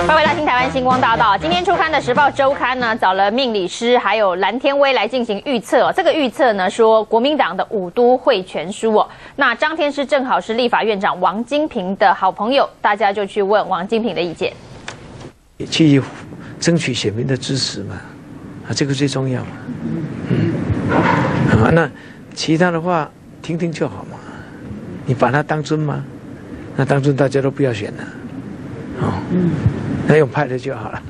欢迎回到新台湾星光大道。今天出刊的《时报周刊》呢，找了命理师还有蓝天威来进行预测哦。这个预测呢，说国民党的五都会全输哦。那张天师正好是立法院长王金平的好朋友，大家就去问王金平的意见， 去争取选民的支持嘛，这个最重要嘛。那其他的话听听就好嘛。你把它当真吗？那当真大家都不要选了。那用派的就好了。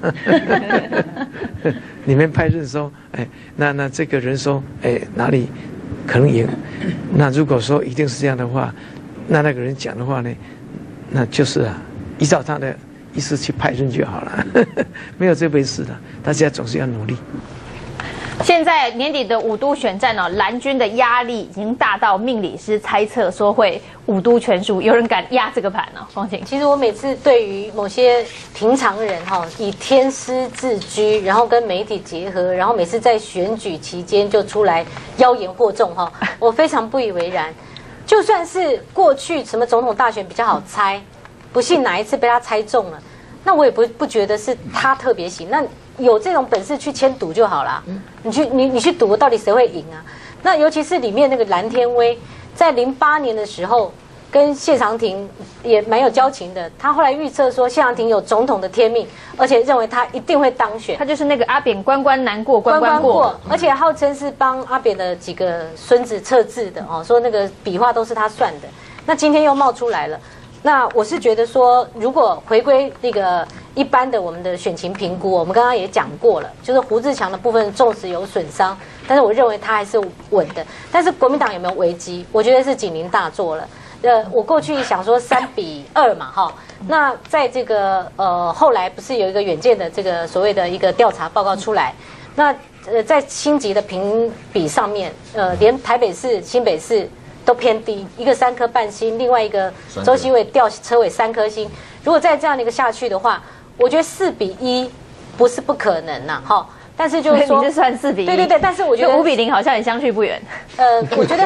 你们派人说，那这个人说，哪里可能赢？那如果说一定是这样的话，那个人讲的话呢，那就是依照他的意思去派人就好了。没有这回事的，大家总是要努力。 现在年底的五都选战哦，蓝军的压力已经大到命理师猜测说会五都全输，有人敢压这个盘呢？phong晴， 其实我每次对于某些平常人以天师自居，然后跟媒体结合，然后每次在选举期间就出来妖言惑众我非常不以为然。就算是过去什么总统大选比较好猜，不信哪一次被他猜中了，那我也不觉得是他特别行。那有这种本事去签赌就好啦。你去赌，到底谁会赢啊？那尤其是里面那个蓝天威，在08年的时候跟谢长廷也蛮有交情的。他后来预测说谢长廷有总统的天命，而且认为他一定会当选。 他就是那个阿扁关关难过关关过， 而且号称是帮阿扁的几个孙子测字的说那个笔画都是他算的。那今天又冒出来了。那我是觉得说，如果回归那个一般的我们的选情评估，我们刚刚也讲过了，就是胡志强的部分纵使有损伤，但是我认为他还是稳的。但是国民党有没有危机？我觉得是警铃大作了。我过去想说3-2嘛那在这个后来不是有一个远见的这个所谓的一个调查报告出来，那在星级的评比上面，连台北市、新北市都偏低，一个3颗半星，另外一个周锡伟吊车尾3颗星。如果再这样的一个下去的话，我觉得4-1不是不可能呐但是就是说， 你是算4-1， 对，但是我觉得 5-0好像也相去不远。 我觉得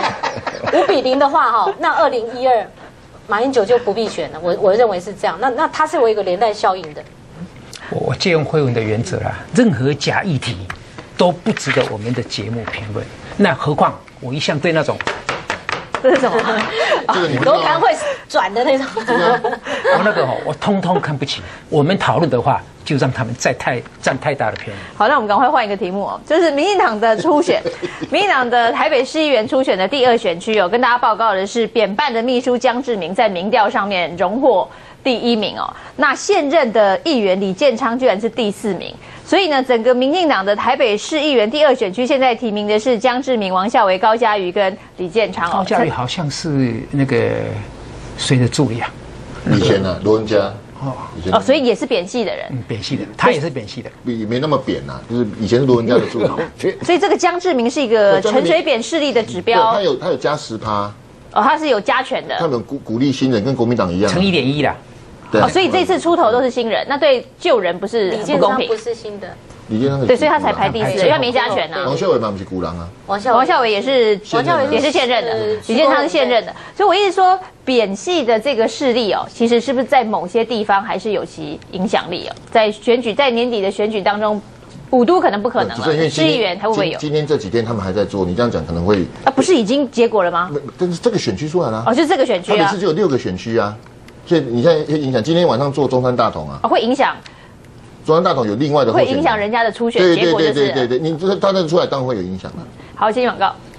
5-0的话那2012马英九就不必选了，我认为是这样。那它是有一个连带效应的。 我借用慧文的原则任何假议题都不值得我们的节目评论。那何况我一向对那种。 这是什么？ 楼盘会转的那种。 我通通看不起。我们讨论的话，就让他们占太大的便宜。 好，那我们赶快换一个题目就是民进党的初选，民进党的台北市议员初选的第2选区跟大家报告的是扁办的秘书江志明在民调上面荣获第1名那现任的议员李建昌居然是第4名。所以呢，整个民进党的台北市议员第2选区现在提名的是江志明、王孝维、高嘉瑜跟李建昌高嘉瑜好像是那个谁的助理以前罗文嘉所以也是扁系的人。 扁系的，他也是扁系的， 也没那么扁就是以前是罗文嘉的助理。 所以这个江志明是一个陈水扁势力的指标。 他有加10%。 他是有加权的。 他们鼓励新人，跟国民党一样。 乘1.1啦。 所以这次出头都是新人，那对旧人不是不公平？ 不是新的， 李建昌对，所以他才排第4，因为没加权王孝伟嘛不是古人王孝伟也是现任的，李建昌是现任的。所以我一直说扁系的这个势力其实是不是在某些地方还是有其影响力在年底的选举当中，五都可能不可能了，市议员他会不会有？ 今天这几天他们还在做，你这样讲可能会不是已经结果了吗？ 但是这个选区出来了就是这个选区台北市就有6个选区所以你现在影响，今天晚上做中山大同会影响。 中山大同有另外的候选人， 会影响人家的初选结果， 对，你他那出来当然会有影响的。 好，先广告。